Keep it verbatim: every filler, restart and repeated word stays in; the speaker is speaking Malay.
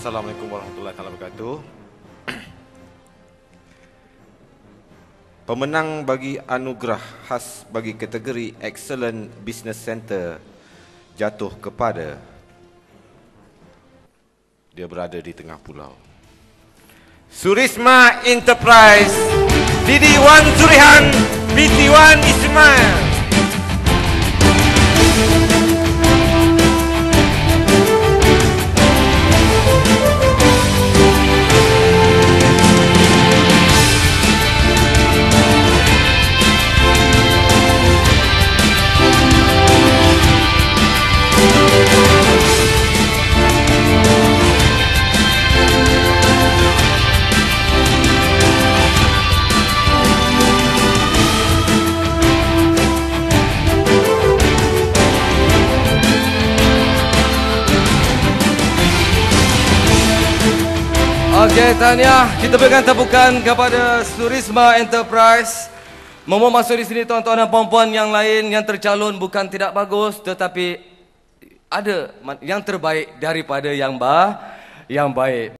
Assalamualaikum warahmatullahi wabarakatuh. Pemenang bagi anugerah khas bagi kategori Excellent Business Center jatuh kepada, dia berada di tengah pulau, Surisma Enterprise, Didi Wan Surihan, Binti Wan Ismail. Okey, tahniah. Kita berikan tepukan kepada Surisma Enterprise. Momo masuk di sini tuan-tuan dan puan-puan yang lain yang tercalon bukan tidak bagus, tetapi ada yang terbaik daripada yang ba yang baik.